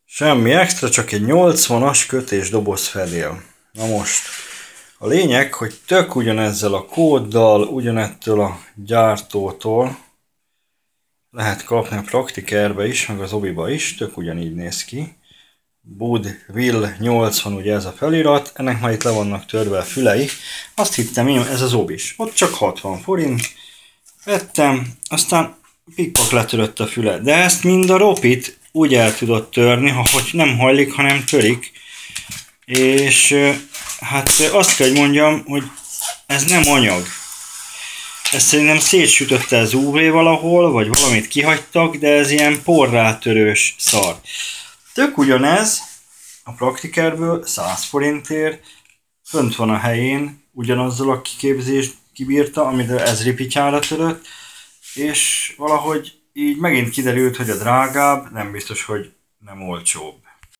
Semmi extra, csak egy 80-as kötésdoboz fedél. Na most, a lényeg, hogy tök ugyanezzel a kóddal, ugyanettől a gyártótól lehet kapni a Praktikerbe is, meg az Obiba is, tök ugyanígy néz ki. Budwill 80, ugye ez a felirat, ennek már itt le vannak törve a fülei. Azt hittem én, ez az Obis. Ott csak 60 forint. Vettem, aztán pikpak letörött a füle. De ezt mind a ropit úgy el tudott törni, hogy nem hajlik, hanem törik. És hát azt kell, hogy mondjam, hogy ez nem anyag. Ezt szerintem szétsütötte az UV valahol, vagy valamit kihagytak, de ez ilyen porrátörős szar. Tök ugyanez a Praktikerből 100 forintért, fönt van a helyén, ugyanazzal a kiképzést kibírta, amit ez ripityára törött, és valahogy így megint kiderült, hogy a drágább, nem biztos, hogy nem olcsóbb.